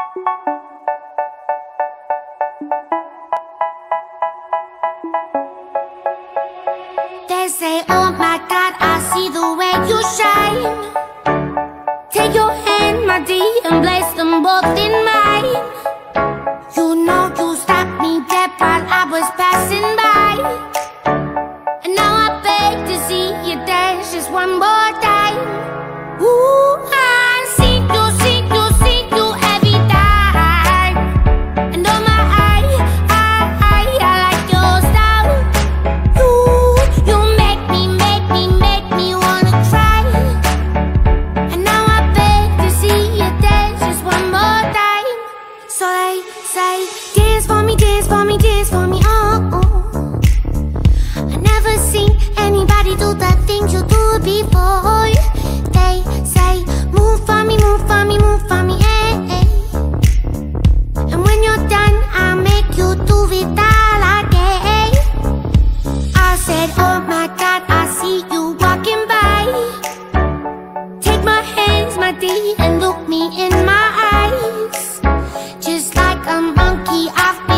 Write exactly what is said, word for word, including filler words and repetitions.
They say, oh my God, I see the way you shine. Take your hand, my dear, and place them both in mine. You know you stopped me dead while I was passing by, and now I beg to see you dance just one more time. Ooh, I see you, see you, see you every time. And oh my, I, I, I, I like your style. You, you make me, make me, make me wanna cry. And now I beg to see you dance just one more time. So they say, dance for me, dance for me, dance for me, oh, oh. I never seen anybody do the things you do before. They say, move for me, move for me, move for me, eh, eh. And when you're done, I'll make you do it all again. I said, oh my God, I see you walking by. Take my hands, my dear, and look me in my eyes. Just like a monkey off